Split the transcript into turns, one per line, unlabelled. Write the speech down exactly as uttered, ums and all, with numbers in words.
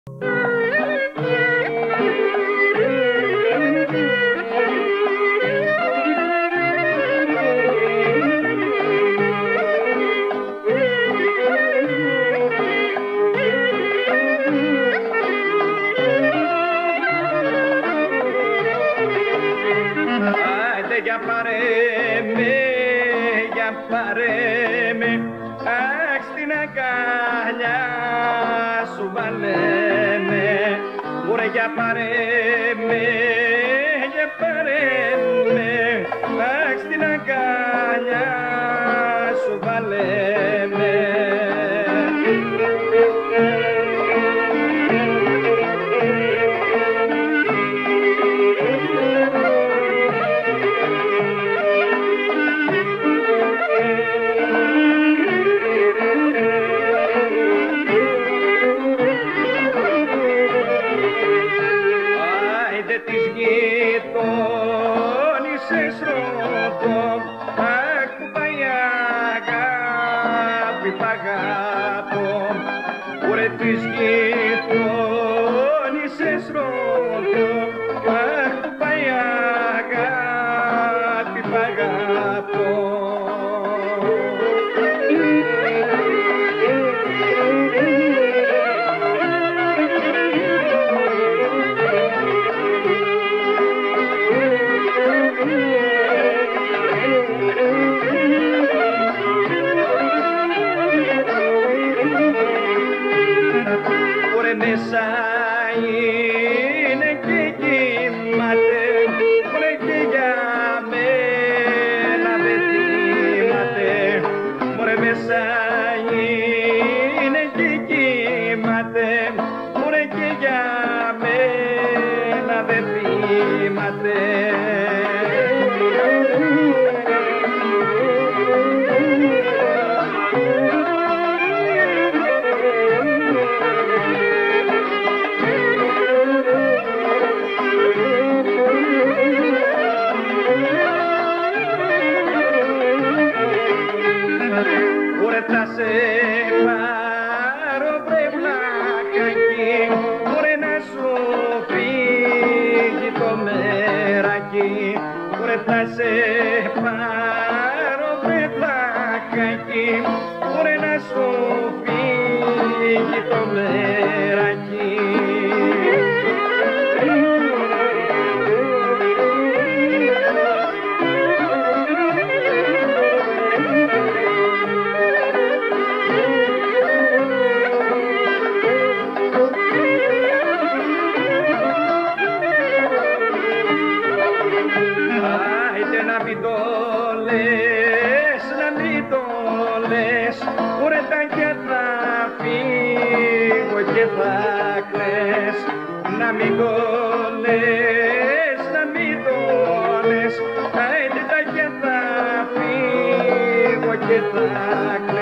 Για πάρε με, για πάρε με, αχ στην αγκαλιά σου βάλε με, μωρέ για πάρε με, για πάρε με, αχ στην αγκαλιά σου βάλε με. Της γειτόνισσες ρωτώ, αχ που πάει αγάπη π' αγάπω, ωρε της γειτόνισσες ρωτώ, αχ που πάει αγάπη π' αγάπω. Μέσα είναι και κοιμάται, μωρέ και για μένα δεν θυμάται, μωρέ μέσα είναι και κοιμάται, μωρέ και για μένα δεν θυμάται. Θα σε πάρω βρε βλακάκι, μωρέ να σου φύγει το μεράκι, μωρέ θα σε πάρω βρε βλακάκι, μωρέ να σου φύγει το μεράκι. Να μην το λες, να μην το λες, ωραία τα και θα φύγω και θα κλαις. Να μην το λες, να μην το λες, άιντε τα και θα φύγω και θα κλαις.